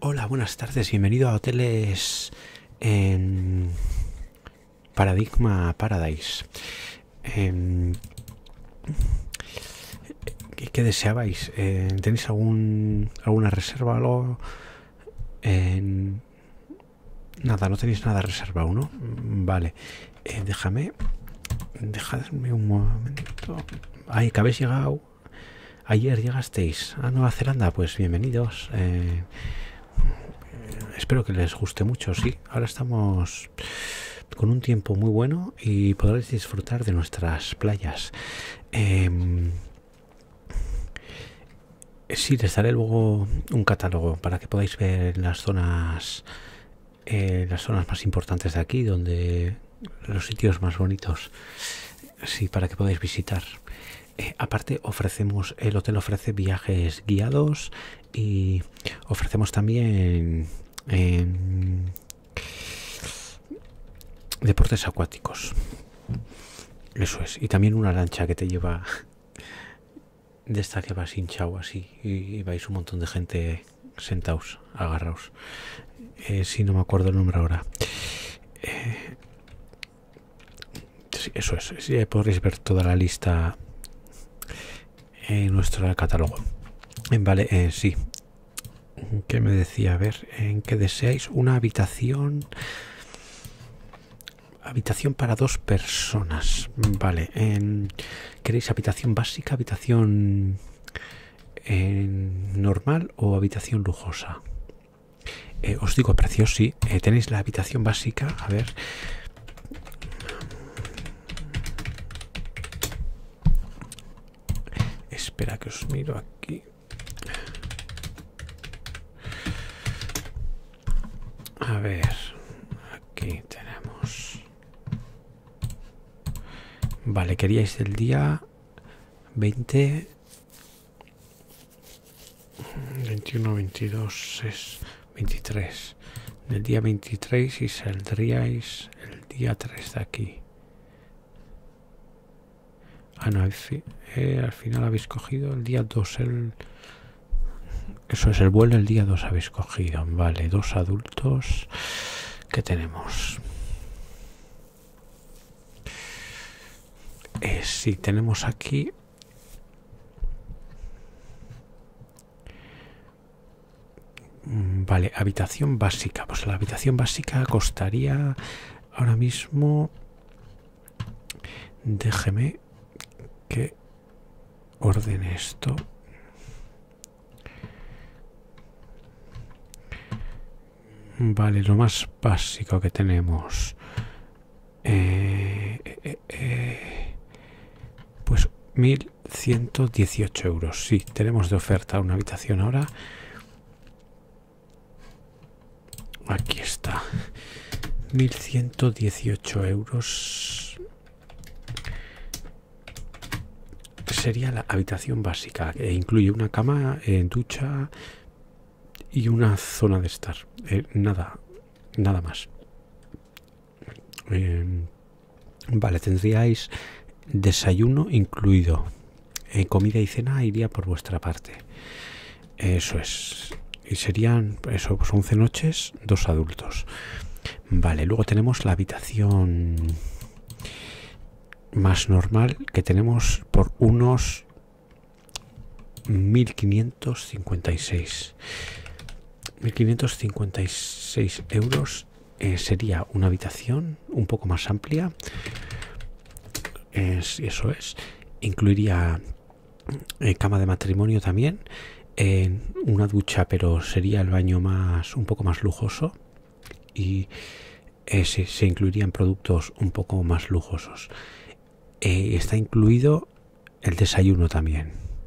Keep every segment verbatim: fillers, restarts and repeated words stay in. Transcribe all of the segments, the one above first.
Hola, buenas tardes, bienvenido a Hoteles en Paradigma Paradise. Eh, ¿qué, ¿Qué deseabais? Eh, ¿Tenéis algún alguna reserva o algo? Eh, nada, no tenéis nada reservado, ¿no? Vale, eh, déjame, dejadme un momento. Ay, que habéis llegado. Ayer llegasteis a Nueva Zelanda, pues bienvenidos. Eh, Espero que les guste mucho, sí. Ahora estamos con un tiempo muy bueno y podréis disfrutar de nuestras playas. Eh, sí, les daré luego un catálogo para que podáis ver las zonas, eh, las zonas más importantes de aquí, donde los sitios más bonitos, sí, para que podáis visitar. Eh, aparte ofrecemos, el hotel ofrece viajes guiados y ofrecemos también Eh, deportes acuáticos. Eso es. Y también una lancha que te lleva, de esta que vas hinchado así, y vais un montón de gente sentados, agarraos. Eh, si no me acuerdo el nombre ahora. Eh, sí, eso es. Sí, podréis ver toda la lista en nuestro catálogo. Vale, eh, sí. ¿Qué me decía? A ver, ¿en qué deseáis? Una habitación... Habitación para dos personas. Vale. En, ¿queréis habitación básica, habitación en normal o habitación lujosa? Eh, os digo precios, sí. Eh, tenéis la habitación básica. A ver... Espera que os miro aquí. A ver, aquí tenemos. Vale, queríais del día veinte, veintiuno, veintidós, veintitrés. Del día veintitrés y saldríais el día tres de aquí. Ah, no, eh, al final habéis cogido el día dos, el... Eso es, el vuelo el día dos habéis cogido. Vale, dos adultos. ¿Qué tenemos? Eh, sí, tenemos aquí... Vale, habitación básica. Pues la habitación básica costaría ahora mismo... Déjeme que ordene esto. Vale, lo más básico que tenemos. Eh, eh, eh, pues mil ciento dieciocho euros. Sí, tenemos de oferta una habitación ahora. Aquí está. mil ciento dieciocho euros. Sería la habitación básica. Que incluye una cama, eh, ducha y una zona de estar. Eh, nada, nada más. Eh, vale, tendríais desayuno incluido. Eh, comida y cena iría por vuestra parte. Eso es. Y serían, eso, pues once noches, dos adultos. Vale, luego tenemos la habitación más normal, que tenemos por unos mil quinientos cincuenta y seis. mil quinientos cincuenta y seis euros. Eh, sería una habitación un poco más amplia. Es, eso es. Incluiría eh, cama de matrimonio también. Eh, una ducha, pero sería el baño más un poco más lujoso. Y eh, se, se incluirían productos un poco más lujosos. Eh, está incluido el desayuno también.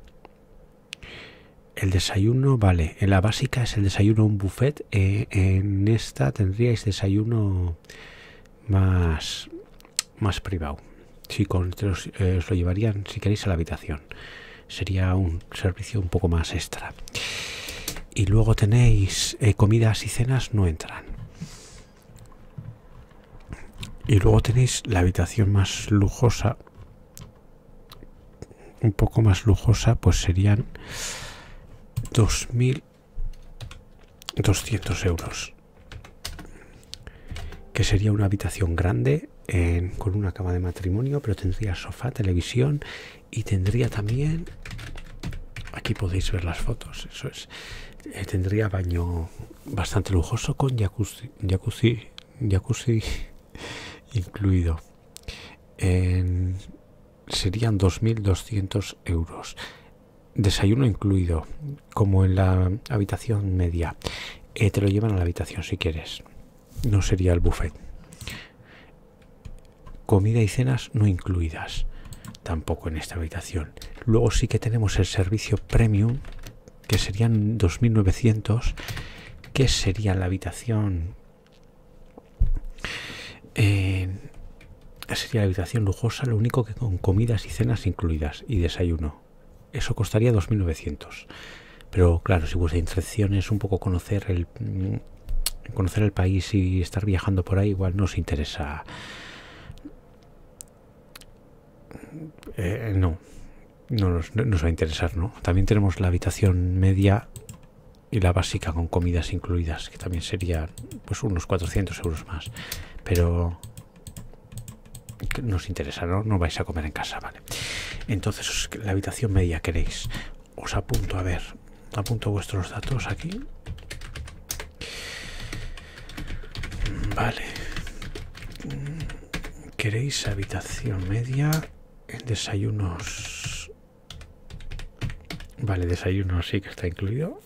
El desayuno, vale, en la básica es el desayuno un buffet. Eh, en esta tendríais desayuno más, más privado. Sí, con, os, eh, os lo llevarían, si queréis, a la habitación. Sería un servicio un poco más extra. Y luego tenéis eh, comidas y cenas, no entran. Y luego tenéis la habitación más lujosa. Un poco más lujosa, pues serían dos mil doscientos euros. Que sería una habitación grande eh, con una cama de matrimonio, pero tendría sofá, televisión y tendría también... Aquí podéis ver las fotos, eso es. Eh, tendría baño bastante lujoso con jacuzzi, jacuzzi, jacuzzi incluido. Eh, serían dos mil doscientos euros. Desayuno incluido, como en la habitación media. Eh, te lo llevan a la habitación si quieres. No sería el buffet. Comida y cenas no incluidas, tampoco en esta habitación. Luego sí que tenemos el servicio premium, que serían dos mil novecientos, que sería la habitación... Eh, sería la habitación lujosa, lo único que con comidas y cenas incluidas y desayuno. Eso costaría dos mil novecientos. Pero claro, si vuestra intención es un poco conocer el... conocer el país y estar viajando por ahí, igual no os interesa. Eh, no, no nos, no nos va a interesar, ¿no? También tenemos la habitación media y la básica con comidas incluidas, que también serían pues unos cuatrocientos euros más. Pero nos interesa, ¿no? No vais a comer en casa, ¿vale? Entonces, la habitación media queréis. Os apunto, a ver, apunto vuestros datos aquí. Vale. ¿Queréis habitación media? Desayunos. Vale, desayuno sí que está incluido.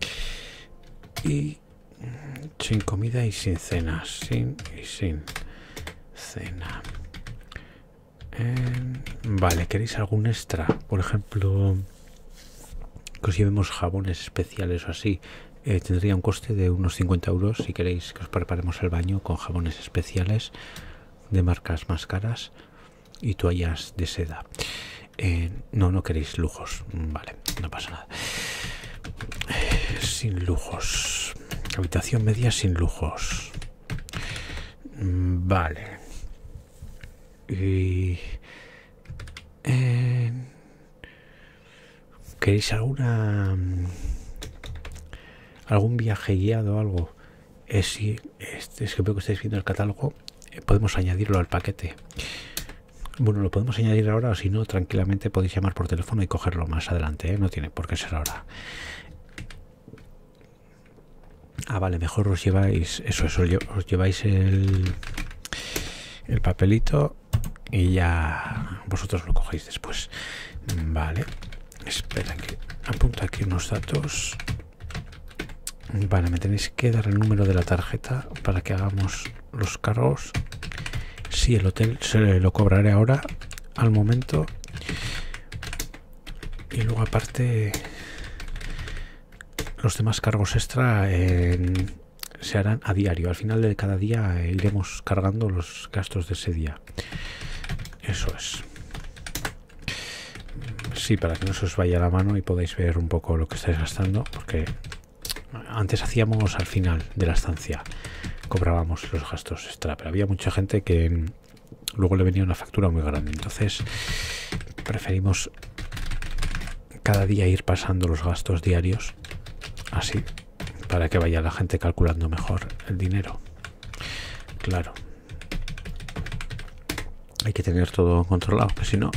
Y sin comida y sin cena. Sin y sin cena. Eh, vale, ¿queréis algún extra? Por ejemplo, que os llevemos jabones especiales o así. Eh, tendría un coste de unos cincuenta euros si queréis que os preparemos el baño con jabones especiales de marcas más caras y toallas de seda. Eh, no, no queréis lujos. Vale, no pasa nada. Eh, sin lujos. Habitación media sin lujos. Vale. Y... Eh, ¿queréis alguna... algún viaje guiado o algo? Eh, sí, es, es que veo que estáis viendo el catálogo. Eh, podemos añadirlo al paquete. Bueno, lo podemos añadir ahora, o si no, tranquilamente podéis llamar por teléfono y cogerlo más adelante, ¿eh? No tiene por qué ser ahora. Ah, vale, mejor os lleváis eso, eso, os lleváis el, el papelito y ya vosotros lo cogéis después. Vale, espera que apunto aquí unos datos. Vale, me tenéis que dar el número de la tarjeta para que hagamos los cargos. Sí, el hotel se lo cobraré ahora, al momento. Y luego aparte, los demás cargos extra eh, se harán a diario. Al final de cada día eh, iremos cargando los gastos de ese día. Eso es. Sí, para que no se os vaya la mano y podáis ver un poco lo que estáis gastando, porque antes hacíamos al final de la estancia, cobrábamos los gastos extra, pero había mucha gente que luego le venía una factura muy grande, entonces preferimos cada día ir pasando los gastos diarios así, para que vaya la gente calculando mejor el dinero. Claro, hay que tener todo controlado, que si no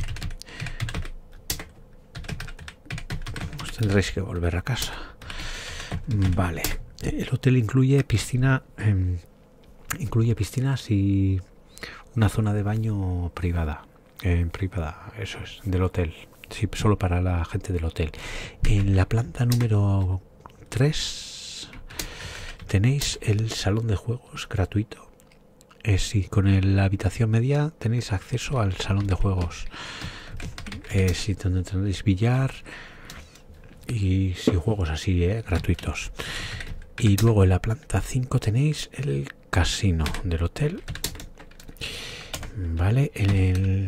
pues tendréis que volver a casa. Vale, el hotel incluye piscina, eh, incluye piscinas y una zona de baño privada, eh, privada, eso es, del hotel, sí, solo para la gente del hotel. En la planta número tres tenéis el salón de juegos gratuito. Eh, sí, con el, la habitación media tenéis acceso al salón de juegos. Eh, sí, donde tendréis billar y sí, juegos así, eh, gratuitos. Y luego en la planta cinco tenéis el casino del hotel. Vale, en el...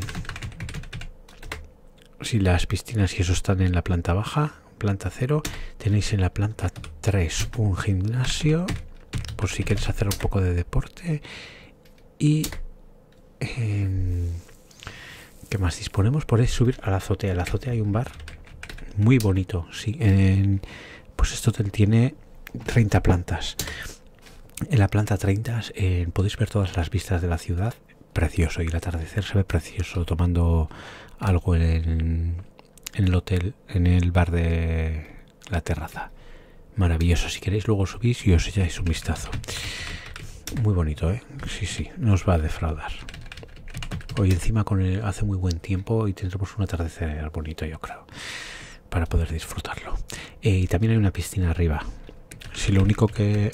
si las piscinas y eso están en la planta baja, planta cero. Tenéis en la planta tres un gimnasio, por si queréis hacer un poco de deporte. Y... Eh, ¿qué más disponemos? Podéis subir a la azotea. En la azotea hay un bar muy bonito, sí. En, pues este hotel tiene treinta plantas. En la planta treinta eh, podéis ver todas las vistas de la ciudad. Precioso, y el atardecer se ve precioso tomando algo en, en el hotel, en el bar de la terraza. Maravilloso. Si queréis luego subís y os echáis un vistazo. Muy bonito, ¿eh? Sí, sí, no os va a defraudar. Hoy encima con el, hace muy buen tiempo y tendremos un atardecer bonito, yo creo, para poder disfrutarlo. Eh, y también hay una piscina arriba. Si lo único que...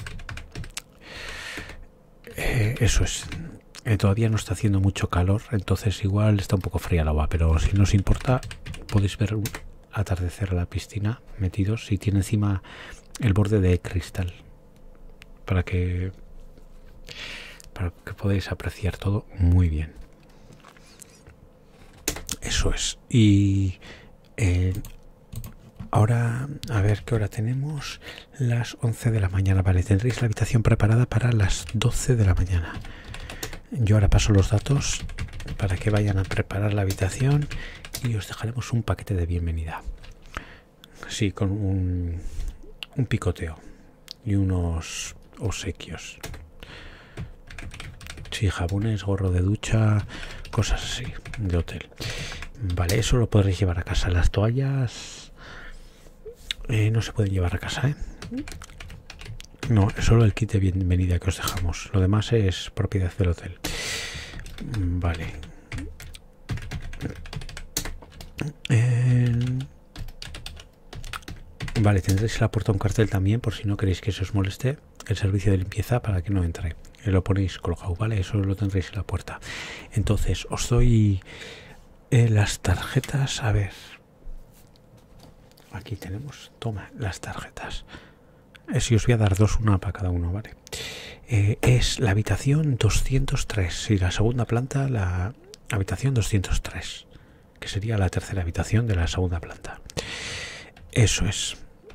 Eh, eso es... Eh, todavía no está haciendo mucho calor, entonces igual está un poco fría el agua, pero si no os importa podéis ver un atardecer a la piscina metidos, y tiene encima el borde de cristal para que para que podáis apreciar todo muy bien. Eso es. Y eh, ahora a ver qué hora tenemos. Las once de la mañana. Vale, tendréis la habitación preparada para las doce de la mañana. Yo ahora paso los datos para que vayan a preparar la habitación y os dejaremos un paquete de bienvenida. Sí, con un, un picoteo y unos obsequios. Sí, jabones, gorro de ducha, cosas así de hotel. Vale, eso lo podréis llevar a casa. Las toallas eh, no se pueden llevar a casa, ¿eh? No, es solo el kit de bienvenida que os dejamos. Lo demás es propiedad del hotel. Vale. Eh... Vale, tendréis a la puerta un cartel también, por si no queréis que se os moleste, el servicio de limpieza para que no entre. Lo ponéis colgado, ¿vale? Eso lo tendréis en la puerta. Entonces, os doy eh, las tarjetas. A ver. Aquí tenemos. Toma, las tarjetas. Eh, si os voy a dar dos, una para cada uno, ¿vale? Eh, es la habitación doscientos tres. Y la segunda planta, la habitación doscientos tres. Que sería la tercera habitación de la segunda planta. Eso es.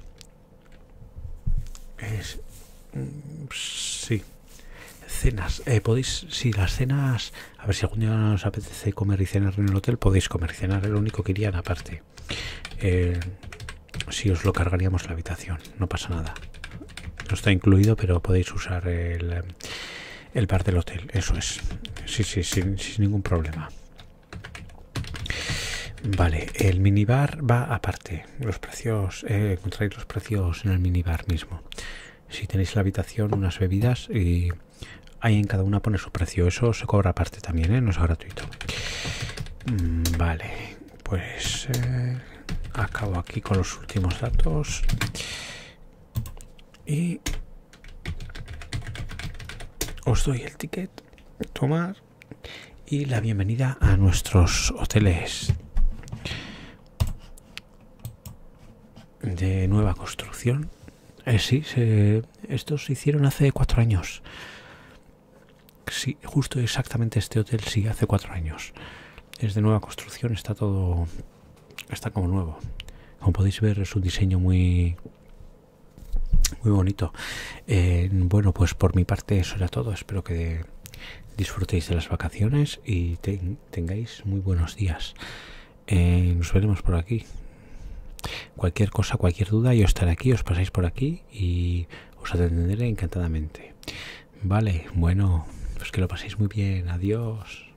Es... Sí. Cenas. Eh, podéis... Si las cenas... A ver si algún día os apetece comer y cenar en el hotel, podéis comer y cenar. Lo único que irían aparte. Eh, si os lo cargaríamos la habitación. No pasa nada. No está incluido, pero podéis usar el, el bar del hotel. Eso es. Sí, sí, sin, sin ningún problema. Vale, el minibar va aparte. Los precios, eh, encontráis los precios en el minibar mismo. Si tenéis la habitación, unas bebidas, y ahí en cada una pone su precio. Eso se cobra aparte también, ¿eh? No es gratuito. Vale, pues eh, acabo aquí con los últimos datos. Y os doy el ticket, tomar, y la bienvenida a nuestros hoteles de nueva construcción. Eh, sí, se, estos se hicieron hace cuatro años. Sí, justo exactamente este hotel, sí, hace cuatro años. Es de nueva construcción, está todo, está como nuevo. Como podéis ver, es un diseño muy, muy bonito. Eh, bueno, pues por mi parte eso era todo. Espero que disfrutéis de las vacaciones y te, tengáis muy buenos días. Eh, nos veremos por aquí. Cualquier cosa, cualquier duda, yo estaré aquí, os pasáis por aquí y os atenderé encantadamente. Vale, bueno, pues que lo paséis muy bien. Adiós.